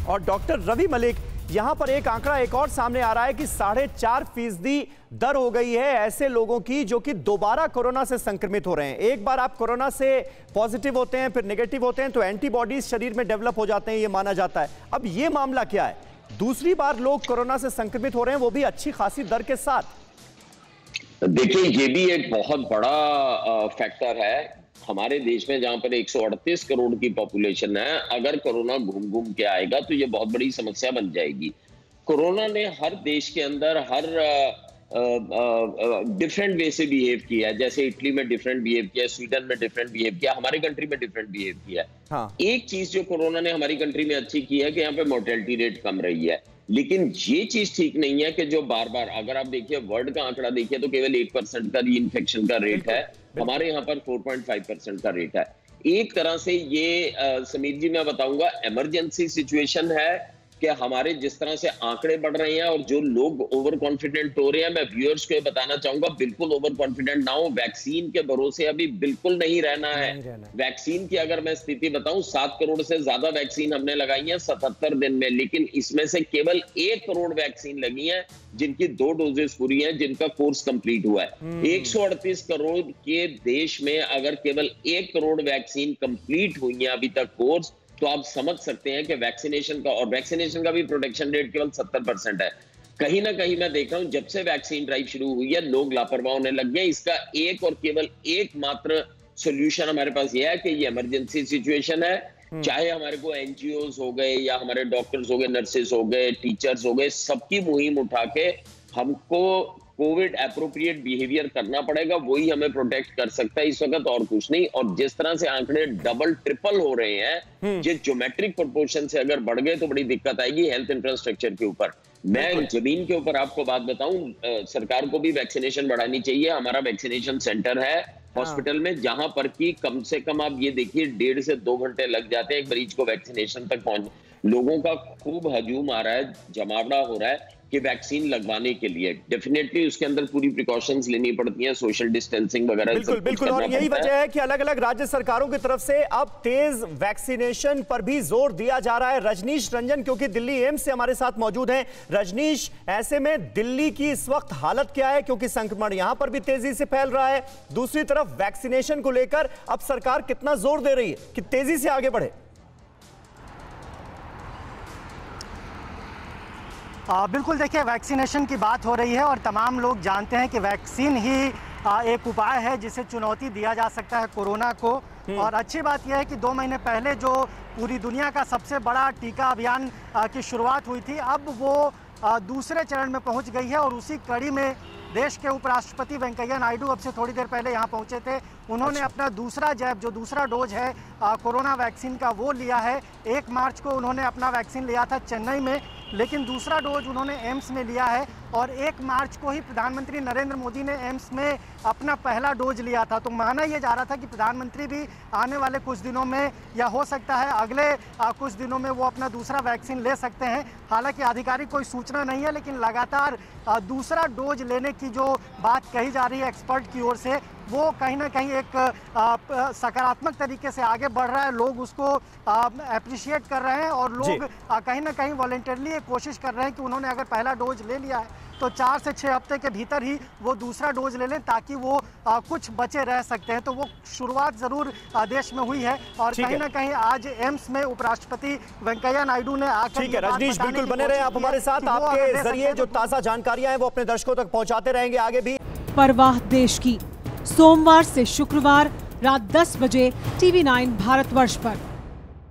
और डॉक्टर रवि मलिक, यहां पर एक आंकड़ा एक और सामने आ रहा है कि 4.5% दर हो गई है ऐसे लोगों की जो कि दोबारा कोरोना से संक्रमित हो रहे हैं। एक बार आप कोरोना से पॉजिटिव होते हैं, फिर नेगेटिव होते हैं, तो एंटीबॉडीज शरीर में डेवलप हो जाते हैं, ये माना जाता है। अब ये मामला क्या है? दूसरी बार लोग कोरोना से संक्रमित हो रहे हैं, वो भी अच्छी खासी दर के साथ। देखिए, ये भी एक बहुत बड़ा फैक्टर है हमारे देश में, जहां पर 138 करोड़ की पॉपुलेशन है। अगर कोरोना घूम घूम के आएगा तो ये बहुत बड़ी समस्या बन जाएगी। कोरोना ने हर देश के अंदर हर डिफरेंट वे से बिहेव किया है। जैसे इटली में डिफरेंट बिहेव किया, स्वीडन में डिफरेंट बिहेव किया, हमारे कंट्री में डिफरेंट बिहेव किया है। हाँ। एक चीज जो कोरोना ने हमारी कंट्री में अच्छी की है कि यहाँ पे मोर्टेलिटी रेट कम रही है। लेकिन ये चीज ठीक नहीं है कि जो बार बार, अगर आप देखिए वर्ल्ड का आंकड़ा देखिए तो केवल 1% का री इन्फेक्शन का रेट है, हमारे यहाँ पर 4.5% का रेट है। एक तरह से ये समीर जी मैं बताऊंगा इमरजेंसी सिचुएशन है कि हमारे जिस तरह से आंकड़े बढ़ रहे हैं और जो लोग ओवर कॉन्फिडेंट हो रहे हैं, मैं व्यूअर्स को बताना चाहूंगा बिल्कुल ओवर कॉन्फिडेंट ना हो। वैक्सीन के भरोसे अभी बिल्कुल नहीं रहना है। वैक्सीन की अगर मैं स्थिति बताऊं, 7 करोड़ से ज्यादा वैक्सीन हमने लगाई है 77 दिन में, लेकिन इसमें से केवल 1 करोड़ वैक्सीन लगी है जिनकी 2 डोजेस पूरी हैं, जिनका कोर्स कंप्लीट हुआ है। 138 करोड़ के देश में अगर केवल 1 करोड़ वैक्सीन कंप्लीट हुई है अभी तक कोर्स, तो आप समझ सकते हैं कि वैक्सीनेशन का, और वैक्सीनेशन का भी प्रोटेक्शन रेट केवल 70% है। कहीं ना कहीं मैं देख रहा हूं जब से वैक्सीन ड्राइव शुरू हुई है लोग लापरवाह होने लग गए। इसका एक और केवल एकमात्र सॉल्यूशन हमारे पास यह है कि ये इमरजेंसी सिचुएशन है। चाहे हमारे को एनजीओज हो गए या हमारे डॉक्टर्स हो गए, नर्सेस हो गए, टीचर्स हो गए, सबकी मुहिम उठा के हमको कोविड एप्रोप्रिएट बिहेवियर करना पड़ेगा। वही हमें प्रोटेक्ट कर सकता है इस वक्त, और कुछ नहीं। और जिस तरह से आंकड़े डबल ट्रिपल हो रहे हैं, ये ज्योमेट्रिक प्रोपोर्शन से अगर बढ़ गए तो बड़ी दिक्कत आएगी हेल्थ इंफ्रास्ट्रक्चर के ऊपर। मैं जमीन के ऊपर आपको बात बताऊं, सरकार को भी वैक्सीनेशन बढ़ानी चाहिए। हमारा वैक्सीनेशन सेंटर है हॉस्पिटल में, जहां पर की कम से कम आप ये देखिए 1.5 से 2 घंटे लग जाते हैं एक मरीज को वैक्सीनेशन तक पहुंचने। लोगों का खूब हजूम आ रहा है, जमावड़ा हो रहा है कि वैक्सीन लगवाने के लिए। डेफिनेटली उसके अंदर पूरी प्रिकॉशंस लेनी पड़ती हैं, सोशल डिस्टेंसिंग वगैरह। बिल्कुल बिल्कुल, और यही वजह है कि अलग अलग राज्य सरकारों की तरफ से अब तेज वैक्सीनेशन पर भी जोर दिया जा रहा है। रजनीश रंजन क्योंकि दिल्ली एम्स से हमारे साथ मौजूद हैं। रजनीश, ऐसे में दिल्ली की इस वक्त हालत क्या है, क्योंकि संक्रमण यहां पर भी तेजी से फैल रहा है, दूसरी तरफ वैक्सीनेशन को लेकर अब सरकार कितना जोर दे रही है कि तेजी से आगे बढ़े? बिल्कुल, देखिए वैक्सीनेशन की बात हो रही है और तमाम लोग जानते हैं कि वैक्सीन ही एक उपाय है जिसे चुनौती दिया जा सकता है कोरोना को। और अच्छी बात यह है कि 2 महीने पहले जो पूरी दुनिया का सबसे बड़ा टीका अभियान की शुरुआत हुई थी, अब वो दूसरे चरण में पहुंच गई है। और उसी कड़ी में देश के उपराष्ट्रपति वेंकैया नायडू अब से थोड़ी देर पहले यहाँ पहुँचे थे। उन्होंने अपना दूसरा जैब, जो दूसरा डोज है कोरोना वैक्सीन का, वो लिया है। 1 मार्च को उन्होंने अपना वैक्सीन लिया था चेन्नई में, लेकिन दूसरा डोज उन्होंने एम्स में लिया है। और 1 मार्च को ही प्रधानमंत्री नरेंद्र मोदी ने एम्स में अपना पहला डोज लिया था। तो माना यह जा रहा था कि प्रधानमंत्री भी आने वाले कुछ दिनों में, या हो सकता है अगले कुछ दिनों में, वो अपना दूसरा वैक्सीन ले सकते हैं। हालांकि आधिकारिक कोई सूचना नहीं है, लेकिन लगातार दूसरा डोज लेने की जो बात कही जा रही है एक्सपर्ट की ओर से, वो कहीं ना कहीं एक सकारात्मक तरीके से आगे बढ़ रहा है। लोग उसको अप्रिशिएट कर रहे हैं और लोग कहीं ना कहीं वॉलंटियरली कोशिश कर रहे हैं कि उन्होंने अगर पहला डोज ले लिया है तो 4 से 6 हफ्ते के भीतर ही वो दूसरा डोज ले लें, ताकि वो कुछ बचे रह सकते हैं। तो वो शुरुआत जरूर देश में हुई है और कहीं ना कहीं आज एम्स में उपराष्ट्रपति वेंकैया नायडू ने आकर। ठीक है रजनीश, बिल्कुल बने रहे आप हमारे साथ। आपके जरिए जो ताज़ा जानकारियां हैं वो अपने दर्शकों तक पहुंचाते रहेंगे आगे भी। परवाह देश की, सोमवार से शुक्रवार रात 10 बजे TV9 भारतवर्ष पर।